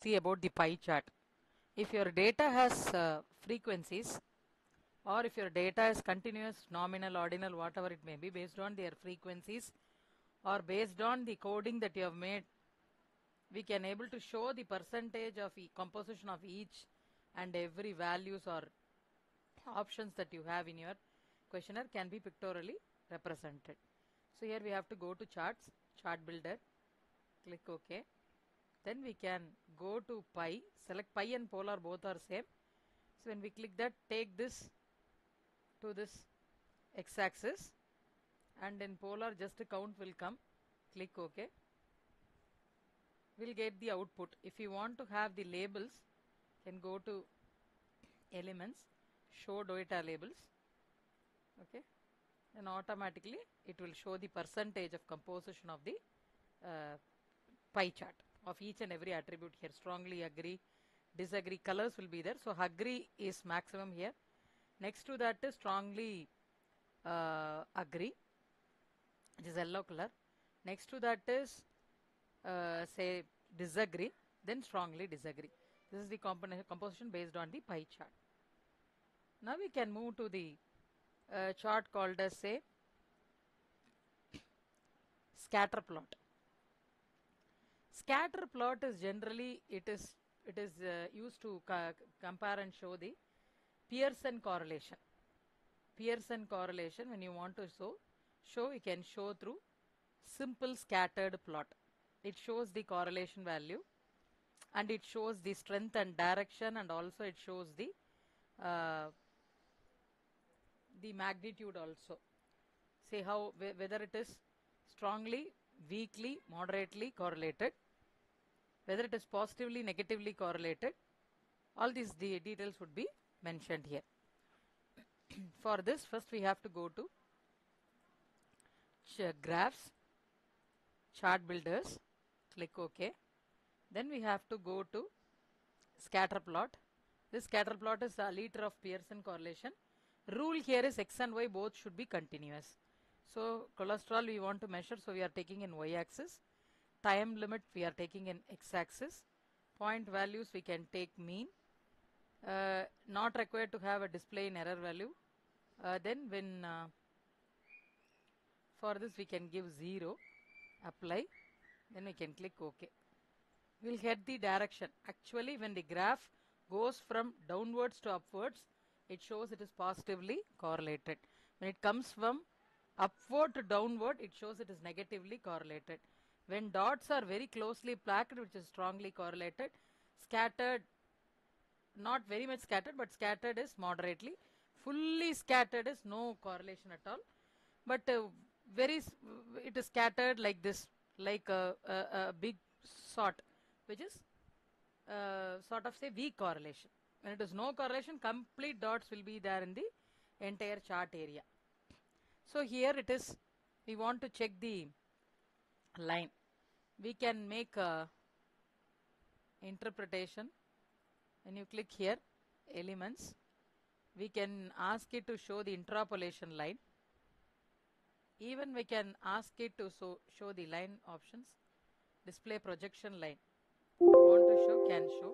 see about the pie chart. If your data has frequencies, or if your data is continuous, nominal, ordinal, whatever it may be, based on their frequencies or based on the coding that you have made, we can able to show the percentage of composition of each and every values or options that you have in your questionnaire can be pictorially represented. So here we have to go to charts, chart builder, click OK. Then we can go to pi, select pi and polar, both are same. So when we click that, take this to this x-axis, and in polar just a count will come. Click OK. We'll get the output. If you want to have the labels, can go to elements, show data labels. Okay, and automatically it will show the percentage of composition of the pie chart of each and every attribute here. Strongly agree, disagree, colors will be there. So agree is maximum here. Next to that is strongly agree, which is yellow color. Next to that is say disagree, then strongly disagree. This is the composition based on the pie chart. Now we can move to the chart called as say scatter plot. Scatter plot is generally it is used to compare and show the Pearson correlation. Pearson correlation, when you want to show, you can show through simple scattered plot. It shows the correlation value, and it shows the strength and direction, and also it shows the magnitude also. Say how whether it is strongly, weakly, moderately correlated, whether it is positively, negatively correlated. All these details would be mentioned here. For this, first we have to go to graphs, chart builders, click OK. Then we have to go to scatter plot. This scatter plot is a liter of Pearson correlation. Rule here is x and y both should be continuous. So cholesterol we want to measure, so we are taking in y-axis. Time limit we are taking in x-axis. Point values we can take mean. Not required to have a display in error value. Then when for this we can give 0, apply, then we can click OK. We'll get the direction. Actually, when the graph goes from downwards to upwards, it shows it is positively correlated. When it comes from upward to downward, it shows it is negatively correlated. When dots are very closely packed, which is strongly correlated. Scattered, not very much scattered, but scattered is moderately. Fully scattered is no correlation at all. But it is scattered like this, like a big sort, which is sort of say weak correlation. When it is no correlation, complete dots will be there in the entire chart area. So here it is, we want to check the line. We can make a interpretation. When you click here, elements, we can ask it to show the interpolation line. Even we can ask it to show the line options. Display projection line. If you want to show, can show.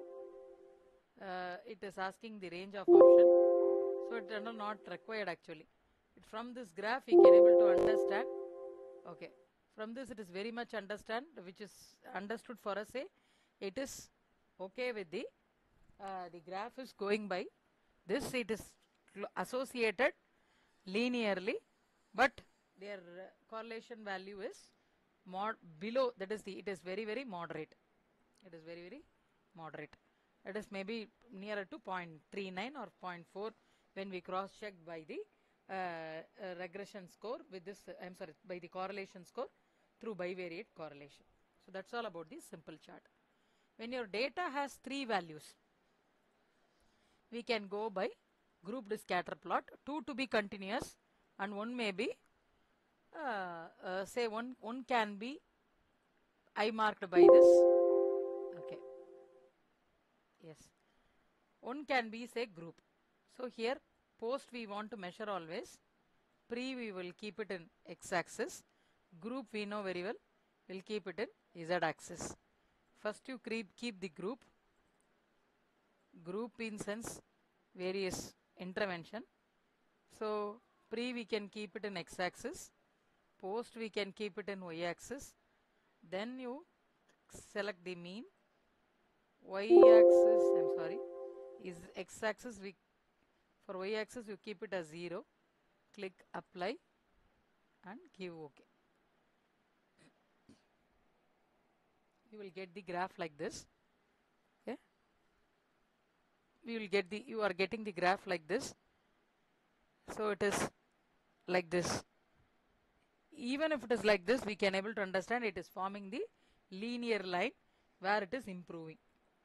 It is asking the range of option. So it is not required actually. From this graph we can able to understand. Okay. From this it is very much understand, which is understood for us. Say it is okay with the graph is going by this. It is associated linearly, but their correlation value is below. That is it is very moderate. It is very moderate. It is maybe nearer to 0.39 or 0.4 when we cross check by the regression score with this. I'm sorry, by the correlation score through bivariate correlation. So that's all about this simple chart. When your data has 3 values, we can go by grouped scatter plot. 2 to be continuous, and 1 may be say one can be I marked by this. Okay. Yes. One can be say group. So here post we want to measure always. Pre we will keep it in x-axis. Group we know very well. We'll keep it in z-axis. First you keep the group. group in sense various intervention. So pre we can keep it in x-axis, post we can keep it in y-axis, then you select the mean. Y-axis, I'm sorry, is x-axis. We for y-axis you keep it as 0, click apply and give OK. You will get the graph like this. Okay, you are getting the graph like this. So it is like this. Even if it is like this, we can able to understand it is forming the linear line where it is improving,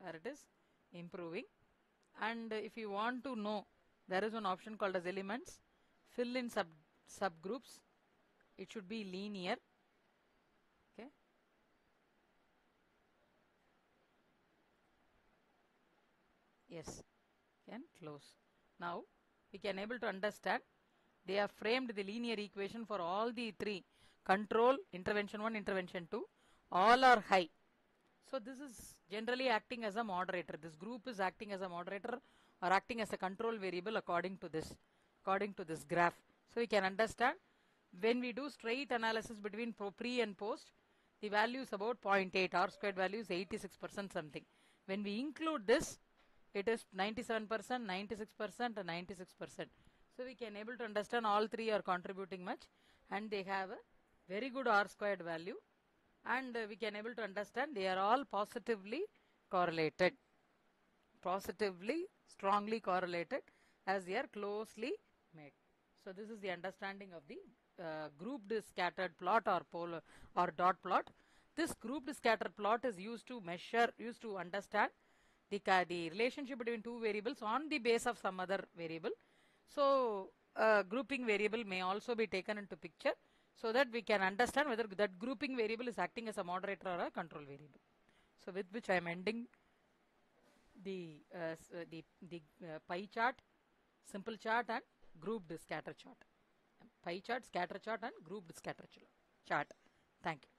and if you want to know, there is one option called as elements, fill in subgroups. It should be linear. Okay, yes, can close. Now we can able to understand they have framed the linear equation for all the three: control, intervention 1, intervention 2, all are high. So this is generally acting as a moderator. This group is acting as a moderator or acting as a control variable according to this graph. So we can understand when we do straight analysis between pre and post, the value is about 0.8, R squared value is 86% something. When we include this, it is 97%, 96% and 96%. So we can able to understand all three are contributing much and they have a very good R squared value, and we can able to understand they are all positively correlated, positively strongly correlated, as they are closely made. So this is the understanding of the grouped scattered plot or polar or dot plot. This grouped scattered plot is used to understand the relationship between two variables on the base of some other variable. So grouping variable may also be taken into picture so that we can understand whether that grouping variable is acting as a moderator or a control variable. So with which I am ending the pie chart, simple chart and grouped scatter chart. Pie chart, scatter chart and grouped scatter chart. Thank you.